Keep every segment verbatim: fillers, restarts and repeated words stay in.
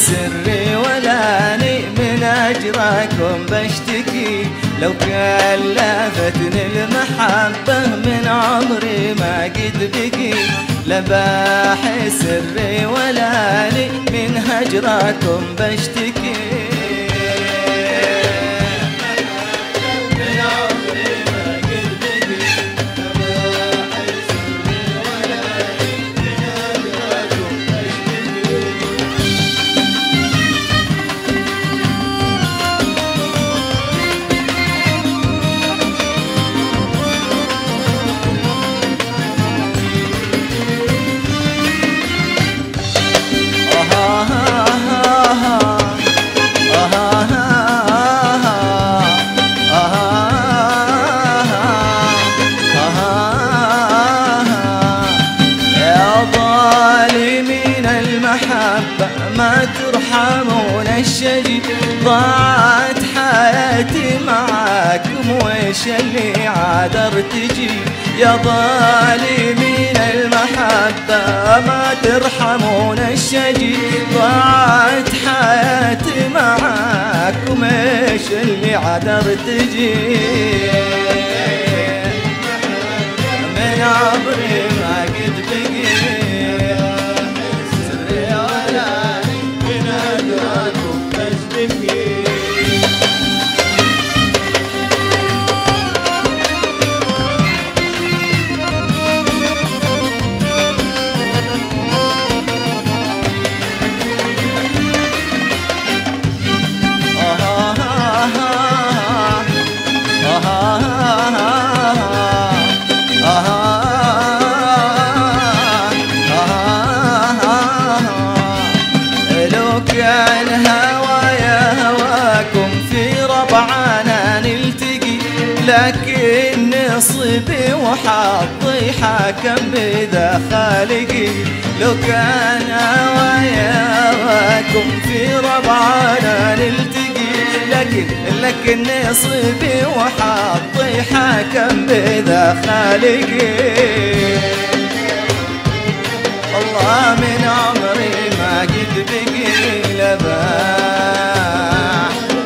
سري ولاني من أجراكم بشتكي. لو كلفتني المحبة من عمري ما قد بقي. لباحي سري ولاني من هجراكم بشتكي. ما ترحمون الشجي. ضاعت حياتي معاكم ويش اللي عاد ارتجي. يا ظالمين المحبة ما ترحمون الشجي. ضاعت حياتي معاكم ويش اللي عاد ارتجي. من عمري ما قد بقي. كان هوايا هواكم في ربعنا نلتقي. لكن نصيبي وحظي حكم بذا خالقي. لو كان هوايا هواكم في ربعنا نلتقي. لكن لكن نصيبي وحظي حكم بذا خالقي. والله من عمري ما قد بقي لباح.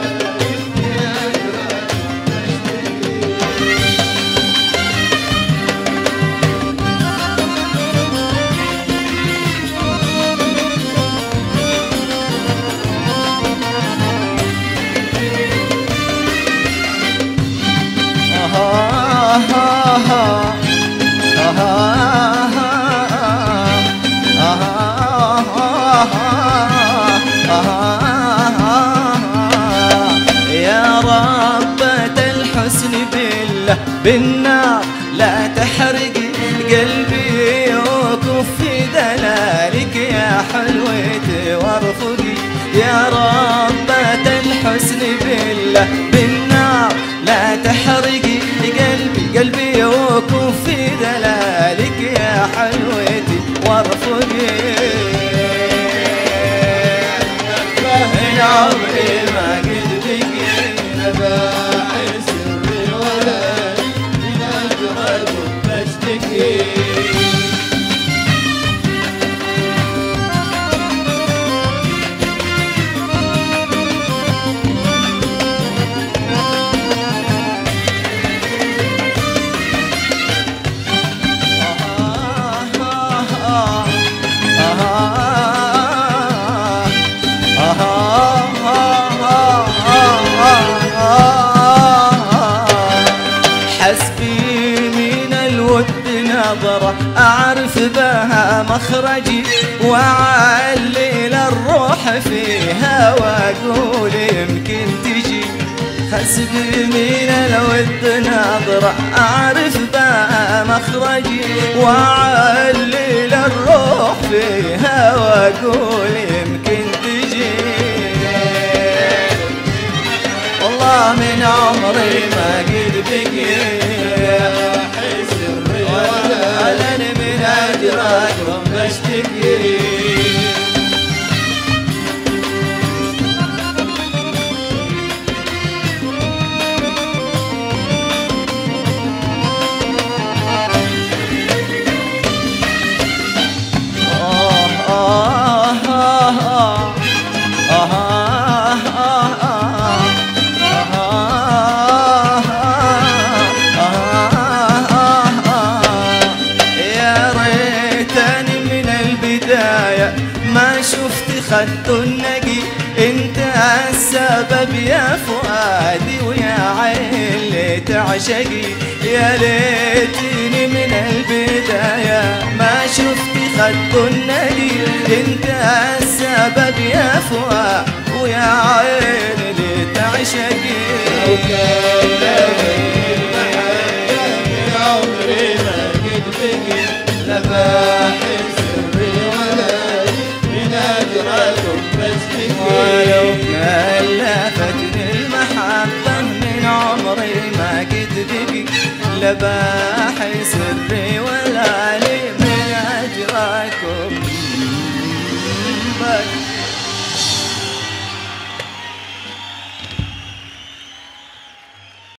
يا ربة الحسن بالله بالنار لا تحرقي قلبي وكفي دلالك يا حلوتي وارفقي. يا ربة الحسن بالله بالنار لا تحرقي قلبي قلبي وكفي دلالك يا حلوتي وارفقي. من عمري ما قد بقي لباحي سري ولا من أجركم بشتكي. حسبي من الود نظرة أعرف بها مخرجي. وأعلل الروح فيها وأقول يمكن تجي. حسبي من الود نظرة أعرف بها مخرجي. وأعلل الروح فيها وأقول يمكن تجي. والله من عمري ما قد بقي. أنا من أجراكم بشتكي. آه آه آه آه خدت النقي انت السبب يا فؤادي ويا عين اللي تعشقي. يا ليتني من البداية ما شفت خدت النقي انت السبب يا فؤاد ويا عين اللي تعشقي. لو كان المحبة من عمري ما قد بقي لباحث سري ولا من أجركم بس بقي. ولو كان لفتني المحبة من عمري ما قد بقي لباحث